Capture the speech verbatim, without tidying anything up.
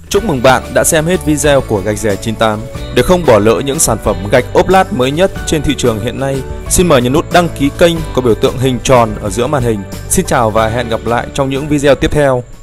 Chúc mừng bạn đã xem hết video của Gạch Rẻ chín tám. Để không bỏ lỡ những sản phẩm gạch ốp lát mới nhất trên thị trường hiện nay, xin mời nhấn nút đăng ký kênh có biểu tượng hình tròn ở giữa màn hình. Xin chào và hẹn gặp lại trong những video tiếp theo.